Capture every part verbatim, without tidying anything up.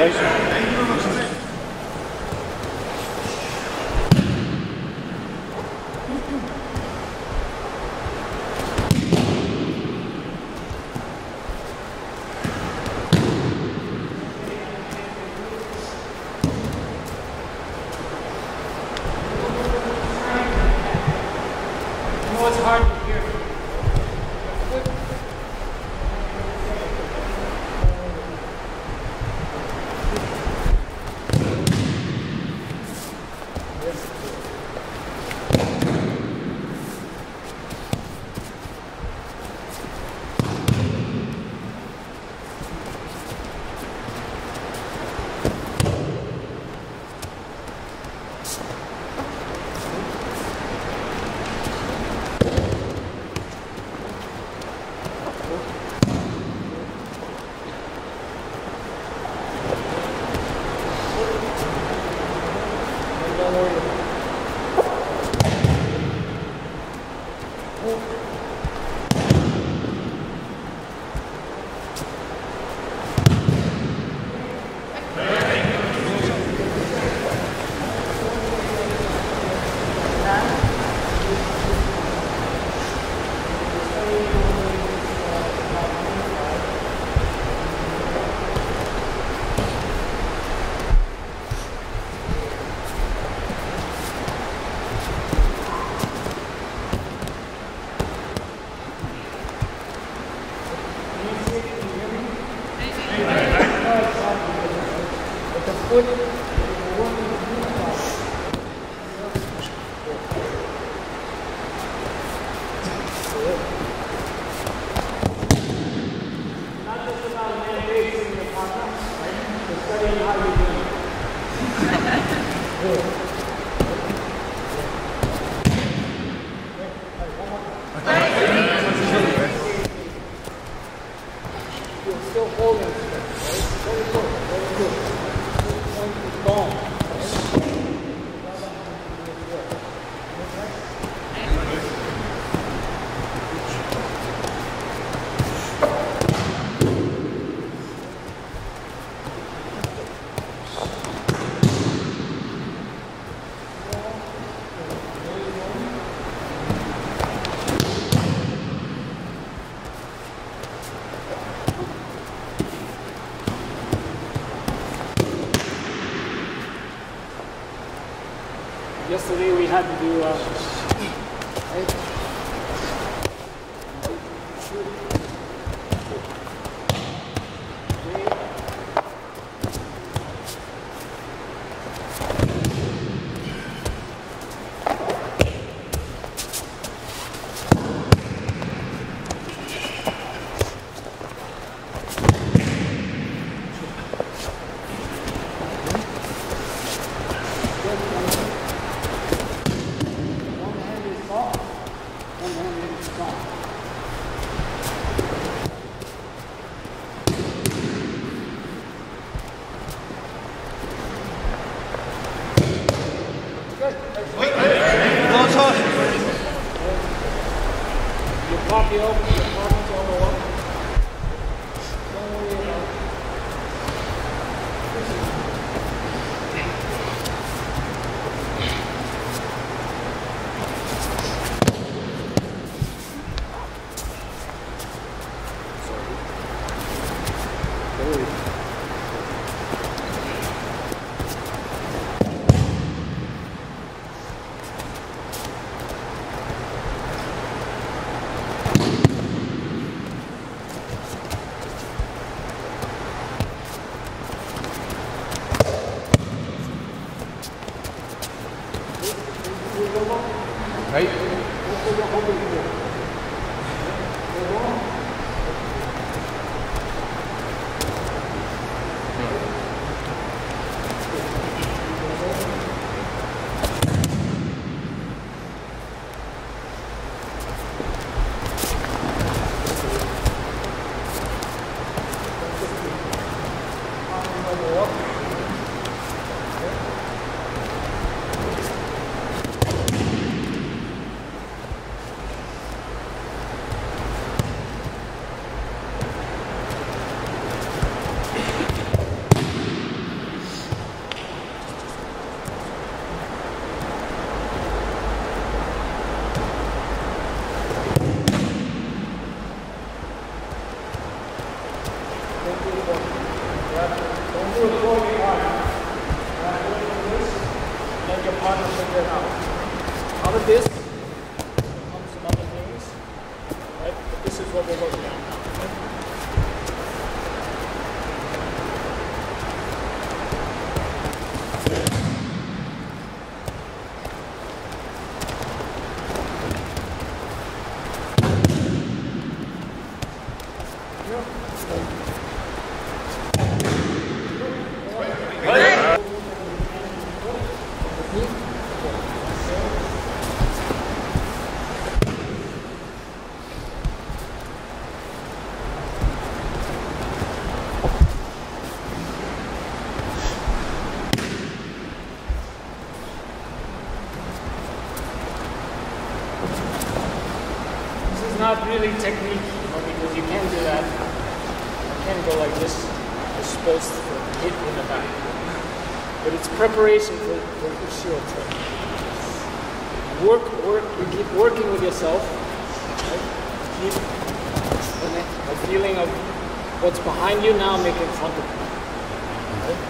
Yesterday we had to do uh, right? this is what we're working on now. Not really technique, you know, because you can't do that. You can't go like this. You're supposed to hit in the back. But it's preparation for, for the shield trick. Work, work, you keep working with yourself. Right? Keep the feeling of what's behind you now, make it in front of you. Right?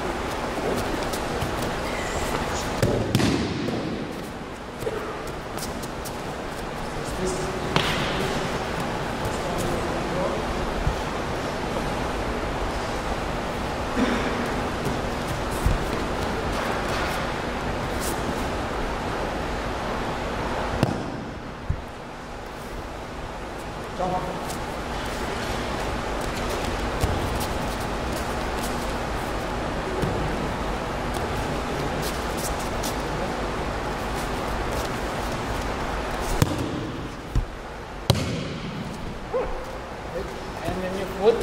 And then your foot.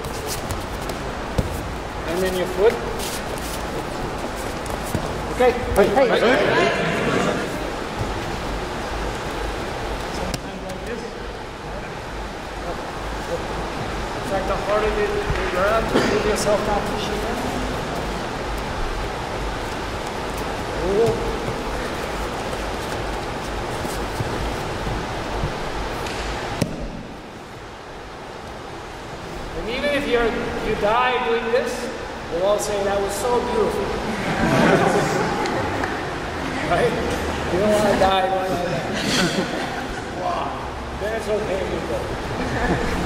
And then your foot. Okay. Hey, hey, hey. Sometimes like this. In fact, the harder you grab, to move yourself down to Shihan. Oh. And even if you're, you die doing this, we'll all say that was so beautiful. Right? You don't want to die going like that. Wow. Then it's okay if you go.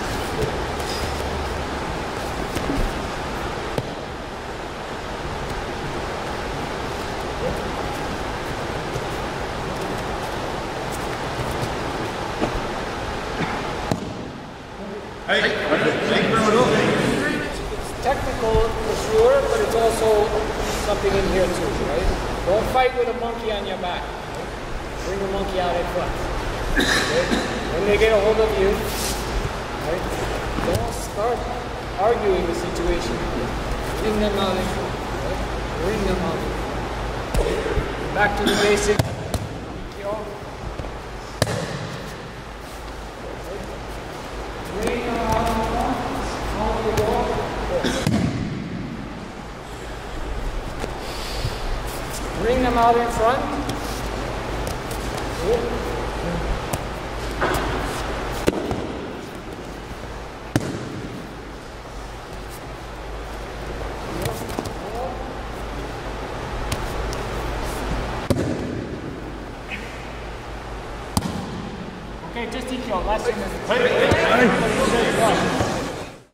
It's technical for sure, but it's also something in here too, right? Don't fight with a monkey on your back. Right? Bring the monkey out in front. Okay? When they get a hold of you, right? Don't start arguing the situation. Bring them out in front. Right? Bring them out in front. Back to the basics. Bring them out in front. Okay, just eat your last minute.